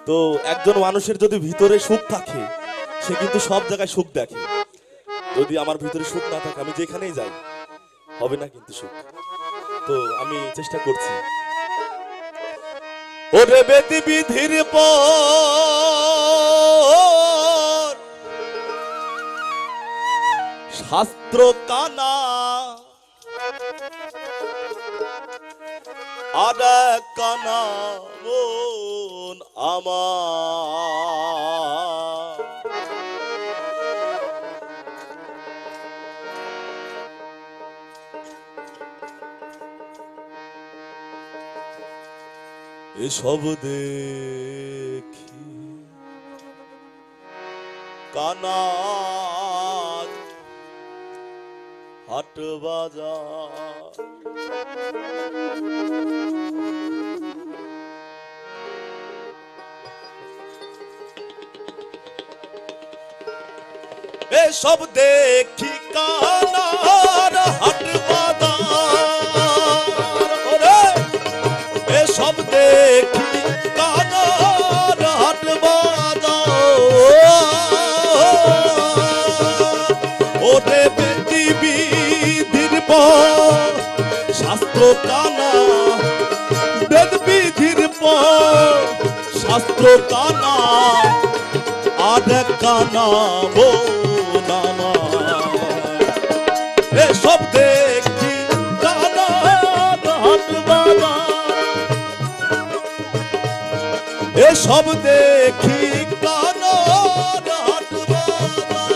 তো একজন মানুষের যদি ভিতরে সুখ থাকে সে কিন্তু সব জায়গায় সুখ দেখে। যদি আমার ভিতরে সুখ না থাকে আমি যেখানেই যাই হবে না কিন্তু সুখ। তো আমি চেষ্টা করছি। ওরে বেদি বিধির পর শাস্ত্র কানা আর কানা মন আমার। এসব দেখি কানা হাট বাজার, এসব দেখি কানার হাট বাজার, এসব দেখি কানার হাট বাজার। ওরে বেদি বিধির পর শাস্ত্র কানা, বেদ বিধির পর শাস্ত্র কানা আর কানা মন আমার। এসব দেখি কানার হাট বাজার, এসব দেখি কানার হাট বাজার।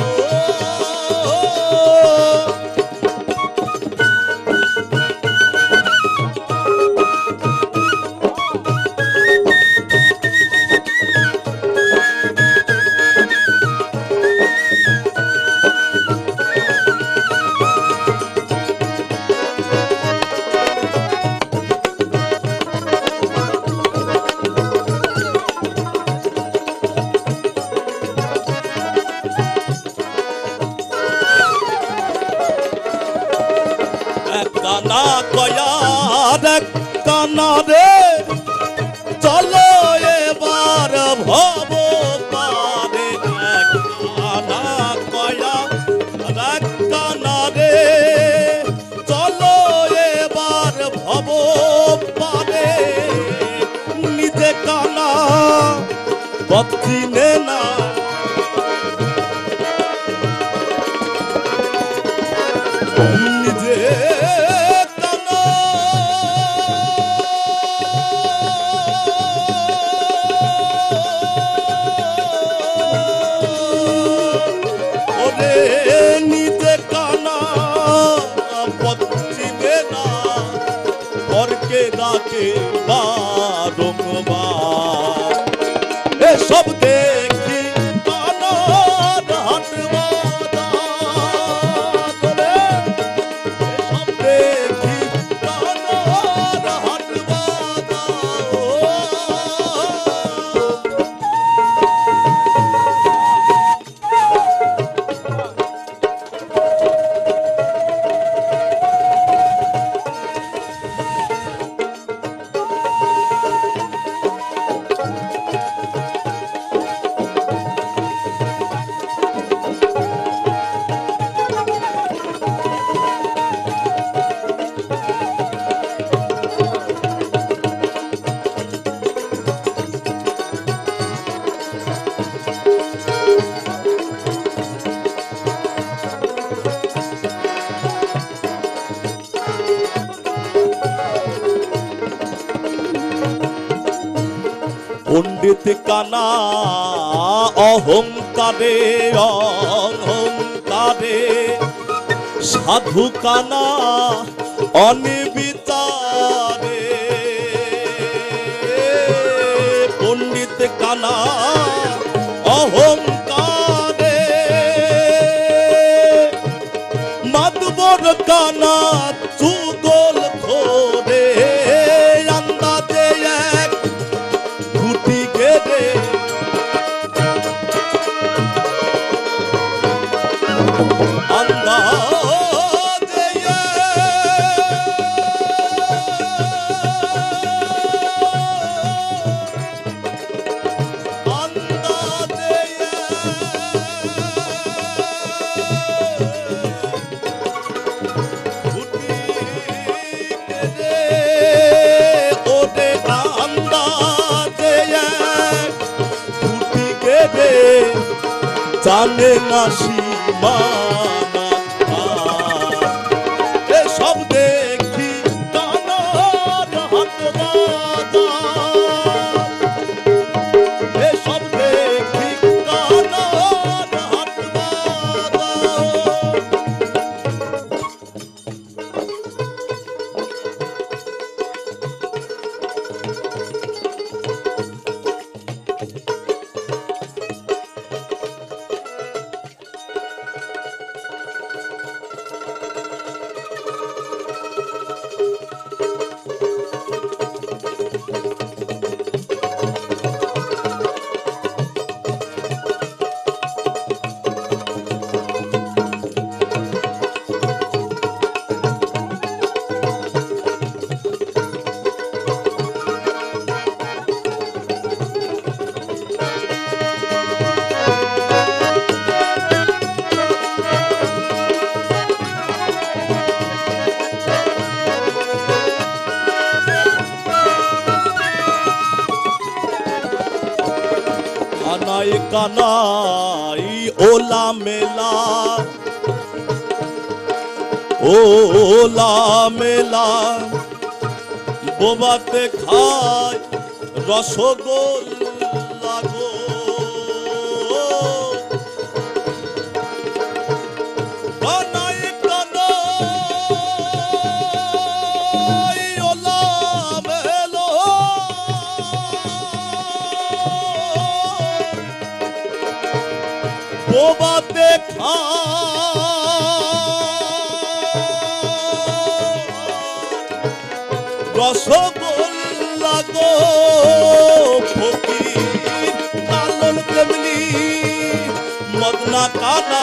কানা কয়ার কানা রে চলো এবার ভব পারে। কানা কয়ার কানা রে চলো এবার ভব পারে। নিজে কানা পথ চিনে না, নিজে কানা ওরে নিজে কানা পথ চিনে না, পরকে ডাকে বারংবার। এসব দেখি কানার হাট বাজার, এসব দেখি কানার হাট পণ্ডিত কানা অহংকারে অহংকারে, সাধু কানা অনিবিচারে। পণ্ডিত কানা অহংকারে, মাতবর কানা চুগল খোরে। আন্দাজে এক ঘুটি গেড়ে আন্দাজে জানে না সীমানা এসব দেখি কানার হাট বাজার এসব দেখি কানার হাট কানাই কানাই ওলা মেলা ওলা মেলা বোবাতে খায় রসগোল্লা গো কানাই কানাই ওলা মেলা বোবাতে রসগোল্লা গো ফকির লালন তেমনি মদনা কানা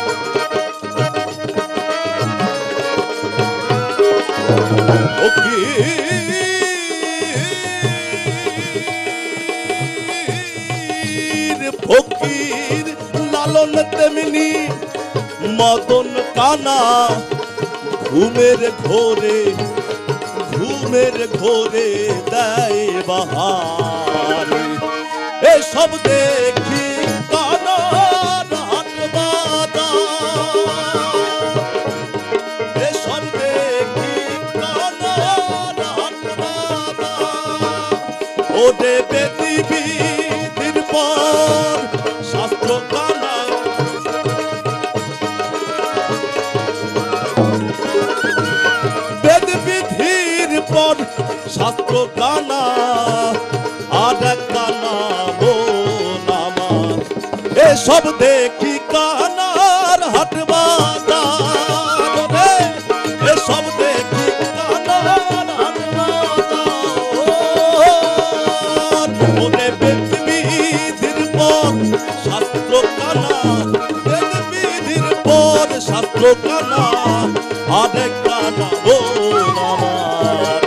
ফকির ফকির লালন তেমনি মদন কানা ঘুমের ঘোরে দেয় বাহার এসব দেখি কানার হাট বাজার এসব দেখি কানার হাট বাজার ও দেবে বিধির পর শাস্ত্র কানা বেদ বিধির পর শাস্ত্র কানা আর কানা বোন আমার এসব দেখি কানার হাট বাজার এসব দেখি কানার হাট বাজার ওরে বেদ বিধির পর শাস্ত্র কানা বেদ বিধির পর শাস্ত্র কানা আর কানা বোন আমার